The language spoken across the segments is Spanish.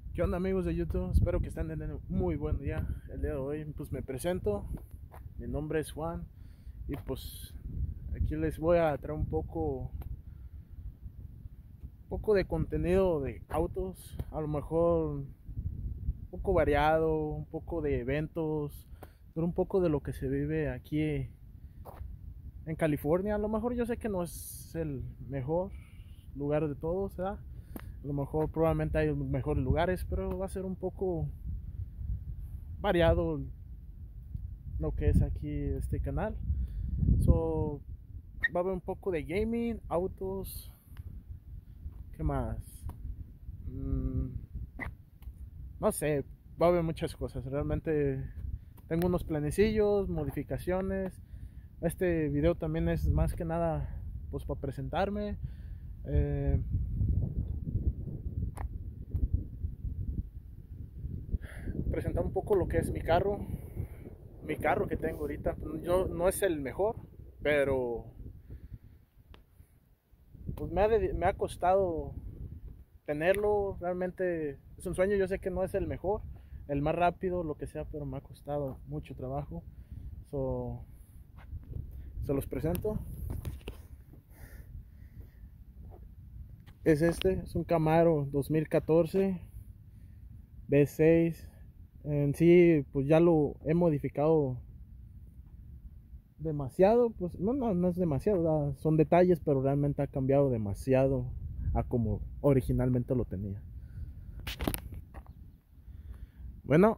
¿Qué onda amigos de YouTube? Espero que estén teniendo un muy buen día. El día de hoy pues me presento, mi nombre es Juan y pues aquí les voy a traer un poco de contenido de autos, a lo mejor un poco variado, un poco de eventos, pero un poco de lo que se vive aquí en California. A lo mejor yo sé que no es el mejor lugar de todos, ¿verdad? A lo mejor probablemente hay mejores lugares, pero va a ser un poco variado lo que es aquí este canal. So, va a haber un poco de gaming, autos, ¿qué más? Mm, no sé, va a haber muchas cosas. Realmente tengo unos planecillos, modificaciones. Este video también es más que nada pues para presentarme. Eh, Presentar un poco lo que es mi carro. Mi carro que tengo ahorita. Yo no es el mejor, pero pues me ha costado tenerlo. Realmente es un sueño. Yo sé que no es el mejor, el más rápido, lo que sea, pero me ha costado mucho trabajo. So, se los presento. Es un Camaro 2014 V6. En sí, pues ya lo he modificado demasiado. Pues no es demasiado, son detalles, pero realmente ha cambiado demasiado a como originalmente lo tenía. Bueno,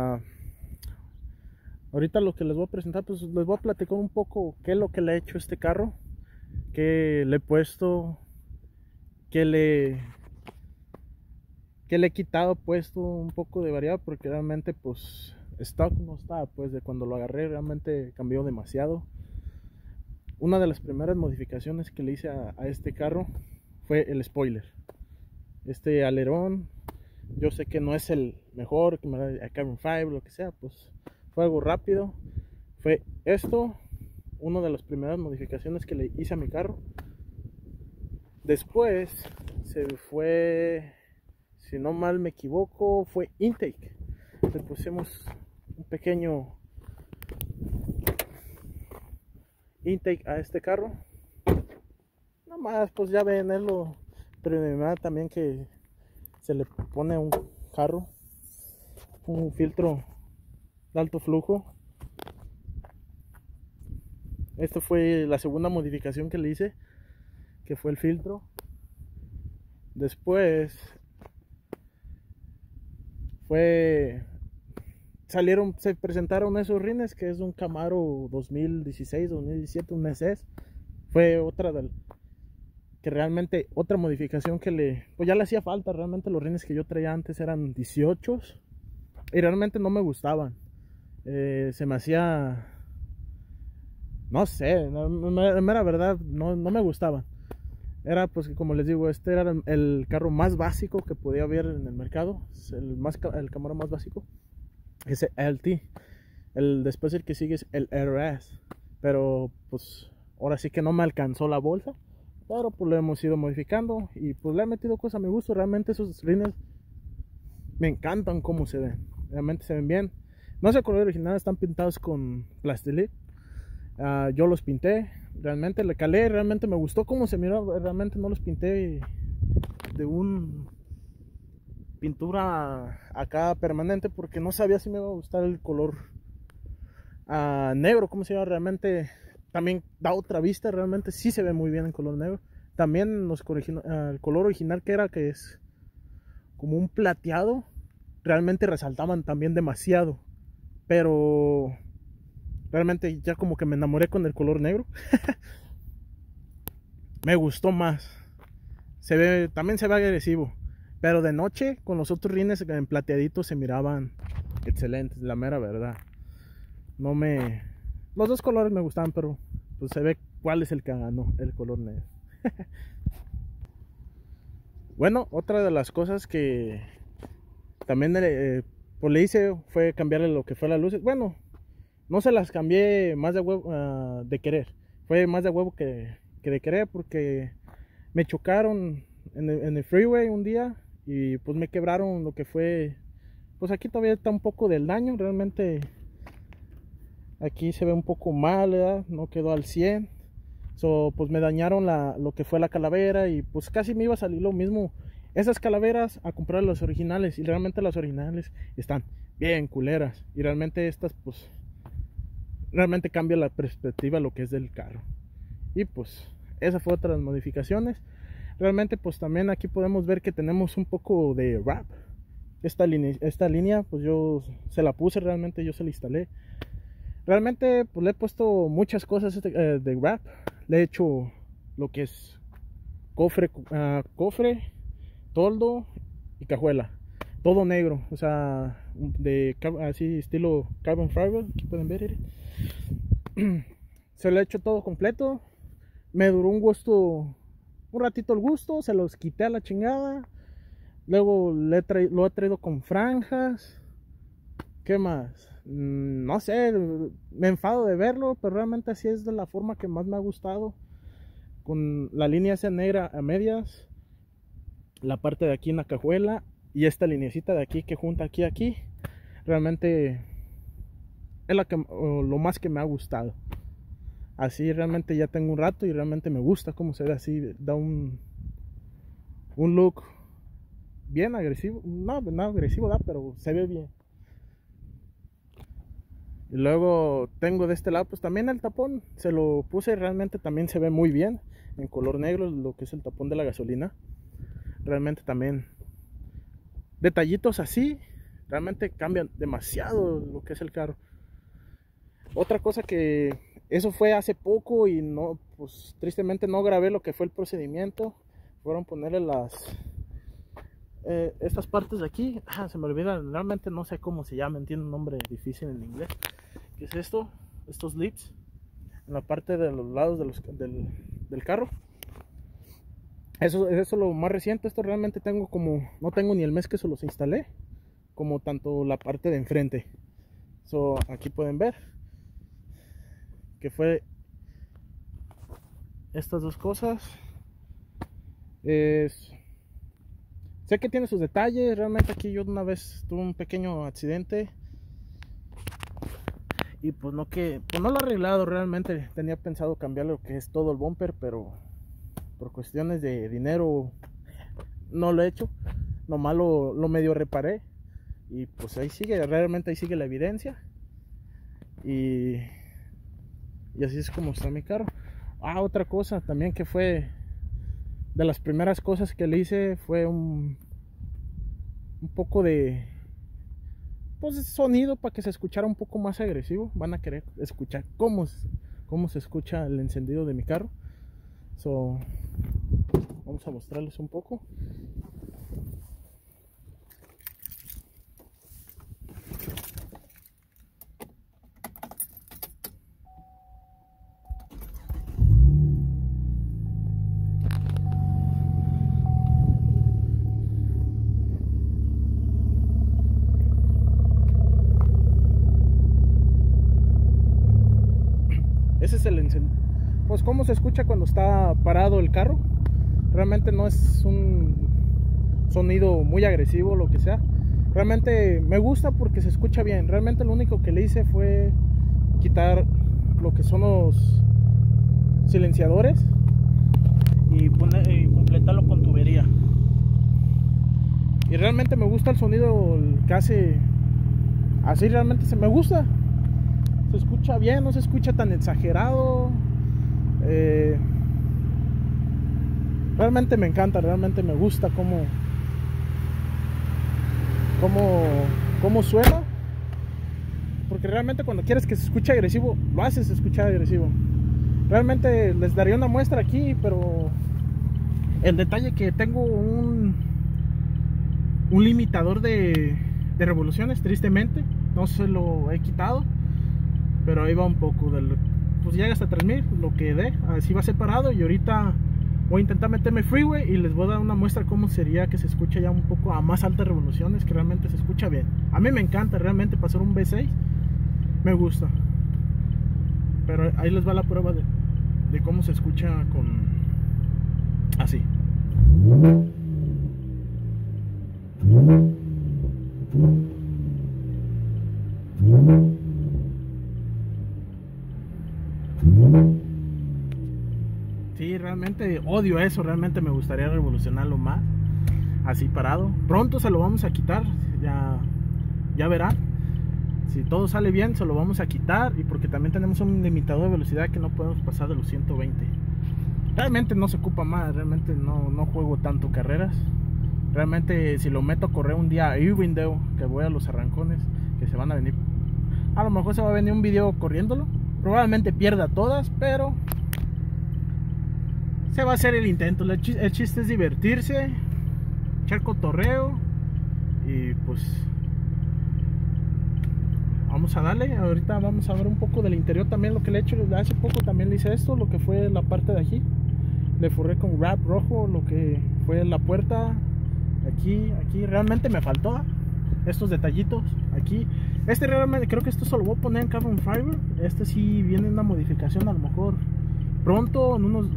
ahorita lo que les voy a presentar, pues les voy a platicar un poco qué es lo que le he hecho a este carro, qué le he puesto, qué le, qué le he quitado, puesto un poco de variedad, porque realmente pues stock no estaba, pues de cuando lo agarré realmente cambió demasiado. Una de las primeras modificaciones que le hice a este carro fue el spoiler. Este alerón, yo sé que no es el mejor, que me da a Carbon 5, lo que sea, pues fue algo rápido. Fue esto, una de las primeras modificaciones que le hice a mi carro. Después se fue, si no mal me equivoco, fue intake. Le pusimos un pequeño intake a este carro. Nada más, pues ya ven, es lo primero también que se le pone a un carro, un filtro de alto flujo. Esta fue la segunda modificación que le hice, que fue el filtro. Después fue se presentaron esos rines, que es un Camaro 2016, 2017, un SS. Fue otra que realmente otra modificación que pues ya le hacía falta. Realmente los rines que yo traía antes eran 18 y realmente no me gustaban. Se me hacía, no sé, mera verdad, no me gustaban. Era pues como les digo, este era el carro más básico que podía haber en el mercado, el Camaro más básico, ese LT. Después el que sigue es el RS, pero pues ahora sí que no me alcanzó la bolsa, pero pues lo hemos ido modificando y pues le he metido cosas a mi gusto. Realmente esos rines me encantan cómo se ven, realmente se ven bien. No es el color original, están pintados con Plastilip. Yo los pinté, realmente le calé, realmente me gustó cómo se miró. Realmente no los pinté de un pintura acá permanente, porque no sabía si me iba a gustar el color negro, como se llama. Realmente también da otra vista, realmente sí se ve muy bien en color negro. También el color original, que es como un plateado, realmente resaltaban también demasiado, pero realmente ya como que me enamoré con el color negro. Me gustó más, también se ve agresivo, pero de noche con los otros rines en plateaditos se miraban excelentes, la mera verdad. No me Los dos colores me gustaban, pero pues se ve cuál es el que ganó, el color negro. Bueno, otra de las cosas que también pues le hice fue cambiarle lo que fue las luces. Bueno, no se las cambié más de huevo, de querer. Fue más de huevo que de querer, porque me chocaron en el freeway un día y pues me quebraron lo que fue, pues aquí todavía está un poco del daño, realmente aquí se ve un poco mal, ¿verdad? No quedó al 100. Pues me dañaron lo que fue la calavera y pues casi me iba a salir lo mismo esas calaveras a comprar las originales, y realmente las originales están bien culeras, y realmente estas pues realmente cambia la perspectiva lo que es del carro. Y pues esa fue otra de las modificaciones. Realmente pues también aquí podemos ver que tenemos un poco de wrap. Esta línea pues yo se la puse, realmente yo se la instalé. Realmente pues le he puesto muchas cosas de wrap. Le he hecho lo que es cofre, toldo y cajuela, todo negro, o sea, así estilo carbon fiber. Aquí pueden ver. Se lo he hecho todo completo. Me duró un ratito el gusto, se los quité a la chingada. Luego lo he traído con franjas. ¿Qué más? No sé, me enfado de verlo, pero realmente así es de la forma que más me ha gustado. Con la línea esa negra a medias, la parte de aquí en la cajuela y esta lineecita de aquí que junta aquí. Realmente es lo más que me ha gustado. Así realmente ya tengo un rato y realmente me gusta cómo se ve así. Da un look bien agresivo. No agresivo da, pero se ve bien. Y luego tengo de este lado pues también el tapón. Se lo puse, realmente también se ve muy bien. En color negro, lo que es el tapón de la gasolina. Realmente también detallitos así realmente cambian demasiado lo que es el carro. Otra cosa que eso fue hace poco y no, pues tristemente no grabé lo que fue el procedimiento. Fueron ponerle estas partes de aquí. Se me olvida, realmente no sé cómo se llama, tiene un nombre difícil en inglés. ¿Qué es esto? Estos lips en la parte de los lados del carro. Eso es lo más reciente. Esto realmente no tengo ni el mes que se los instalé, como tanto la parte de enfrente. Aquí pueden ver que fue estas dos cosas. Sé que tiene sus detalles. Realmente aquí yo una vez tuve un pequeño accidente y pues no lo he arreglado. Realmente tenía pensado cambiar lo que es todo el bumper, pero por cuestiones de dinero no lo he hecho. Nomás lo medio reparé y pues ahí sigue, realmente ahí sigue la evidencia. Y así es como está mi carro. Otra cosa también que fue de las primeras cosas que le hice fue un poco de sonido para que se escuchara un poco más agresivo. Van a querer escuchar cómo se escucha el encendido de mi carro. Vamos a mostrarles un poco. Ese es el encendido. Pues cómo se escucha cuando está parado el carro. Realmente no es un sonido muy agresivo, lo que sea. Realmente me gusta porque se escucha bien. Realmente lo único que le hice fue quitar lo que son los silenciadores y completarlo con tubería. Y realmente me gusta el sonido que hace. Así realmente me gusta. Se escucha bien, no se escucha tan exagerado. Realmente me encanta, realmente me gusta cómo suena. Porque realmente cuando quieres que se escuche agresivo, lo haces escuchar agresivo. Realmente les daría una muestra aquí, pero el detalle que tengo un limitador de revoluciones, tristemente no se lo he quitado, pero ahí va un poco pues llega hasta 3000 lo que dé, así va separado. Y ahorita voy a intentar meterme freeway y les voy a dar una muestra cómo sería que se escucha ya un poco a más altas revoluciones, que realmente se escucha bien. A mí me encanta realmente pasar un V6, me gusta, pero ahí les va la prueba de cómo se escucha con así. Sí, realmente odio eso, realmente me gustaría revolucionarlo más, así parado. Pronto se lo vamos a quitar, ya verán. Si todo sale bien, se lo vamos a quitar, y porque también tenemos un limitador de velocidad que no podemos pasar de los 120. Realmente no se ocupa más, realmente no juego tanto carreras. Realmente si lo meto a correr un día a Irwindale, que voy a los arrancones, que se van a venir, a lo mejor se va a venir un video corriéndolo. Probablemente pierda todas, pero se va a hacer el intento. El chiste es divertirse, echar cotorreo, y pues vamos a darle. Ahorita vamos a ver un poco del interior también, lo que le he hecho. Hace poco también le hice esto, lo que fue la parte de aquí. Le forré con wrap rojo lo que fue la puerta. Aquí realmente me faltó estos detallitos aquí. Realmente creo que esto se lo voy a poner en carbon fiber. Sí viene una modificación, a lo mejor pronto, en unos,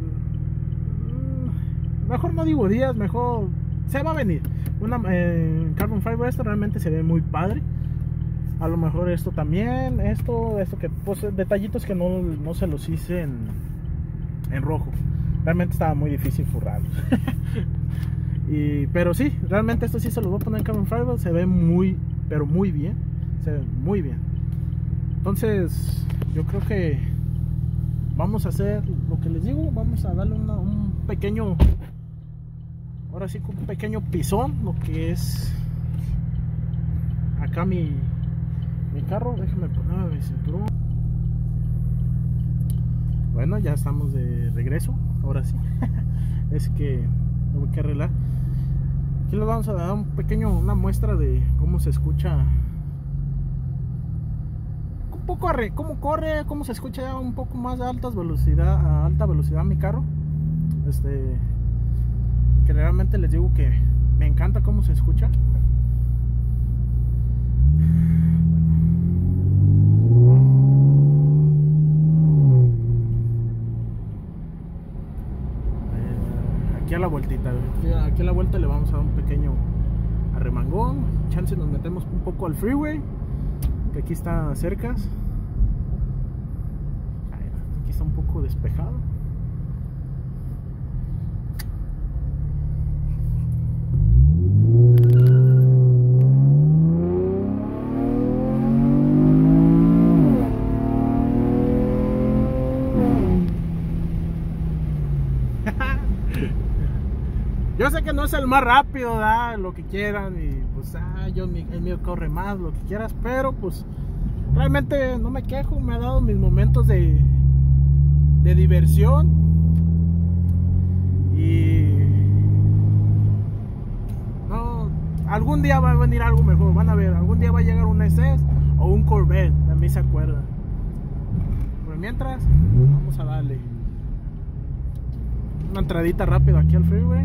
mejor no digo días, mejor se va a venir una carbon fiber. Esto realmente se ve muy padre. A lo mejor esto también, esto que pues detallitos que no se los hice en rojo. Realmente estaba muy difícil forrarlos. Pero sí, realmente esto sí se lo voy a poner en carbon fiber. Se ve muy, pero muy bien. Se ve muy bien. Entonces yo creo que vamos a hacer lo que les digo. Vamos a darle un pequeño, ahora sí, un pequeño pisón, lo que es acá mi carro. Déjenme poner mi cinturón. Bueno, ya estamos de regreso. Ahora sí. Es que tengo que arreglar. Aquí les vamos a dar una muestra de cómo se escucha, un poco cómo corre, cómo se escucha un poco más a alta velocidad mi carro. Que realmente les digo que me encanta cómo se escucha. Aquí a la vueltita, aquí a la vuelta le vamos a dar un pequeño arremangón. Chance nos metemos un poco al freeway, que aquí está cerca. Aquí está un poco despejado. Yo sé que no es el más rápido, lo que quieran, y pues el mío corre más, lo que quieras, pero pues realmente no me quejo. Me ha dado mis momentos de diversión, y no, algún día va a venir algo mejor. Van a ver, algún día va a llegar un SS o un Corvette, a mí se acuerdan. Pero mientras, vamos a darle una entradita rápida aquí al freeway.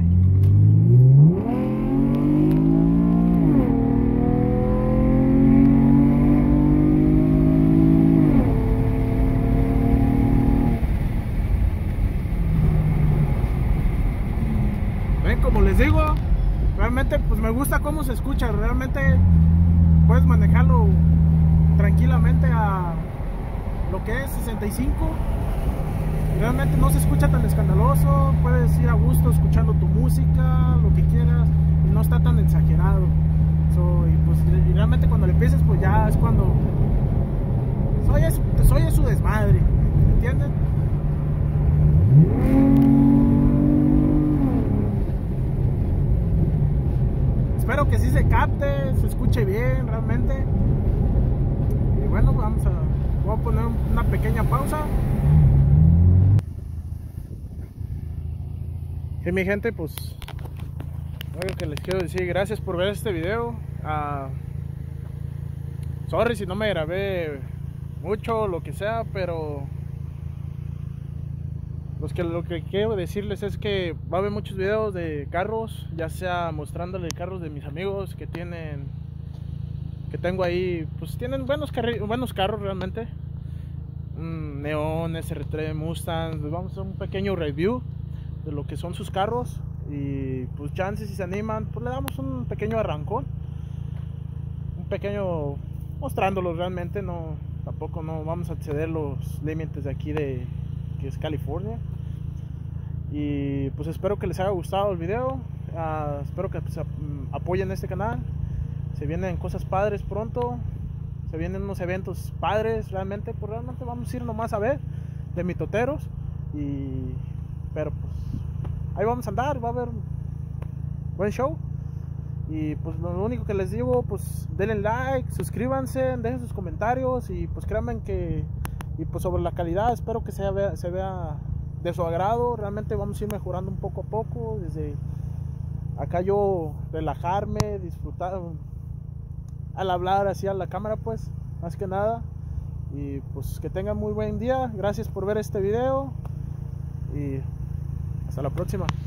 Ven, como les digo, realmente pues me gusta cómo se escucha. Realmente puedes manejarlo tranquilamente a lo que es 65. Realmente no se escucha tan escandaloso. Puedes ir a gusto escuchando tu música, lo que quieras, y no está tan exagerado. Y realmente cuando le empieces, pues ya es cuando soy su desmadre, ¿entienden? Espero que sí se capte, se escuche bien realmente. Y bueno, voy a poner una pequeña pausa. Y mi gente, pues algo que les quiero decir, gracias por ver este video. Sorry si no me grabé mucho, lo que sea, pero lo que quiero decirles es que va a haber muchos videos de carros, ya sea mostrándole carros de mis amigos que tengo ahí, pues tienen buenos carros realmente. Neon, SR3, Mustang. Les vamos a hacer un pequeño review de lo que son sus carros. Y pues chances si se animan, pues le damos un pequeño arrancón, un pequeño mostrándolos realmente. No, tampoco no vamos a exceder los límites de aquí de que es California. Y pues espero que les haya gustado el video. Espero que pues, apoyen este canal. Se vienen cosas padres pronto. Se vienen unos eventos padres realmente. Pues realmente vamos a ir nomás a ver de mitoteros. Pero pues ahí vamos a andar. Va a haber buen show. Y pues lo único que les digo, pues denle like, suscríbanse, dejen sus comentarios. Y pues créanme que, y pues sobre la calidad, espero que se vea de su agrado. Realmente vamos a ir mejorando un poco a poco. Desde acá yo relajarme, disfrutar al hablar así a la cámara, pues más que nada. Y pues que tengan muy buen día. Gracias por ver este video y hasta la próxima.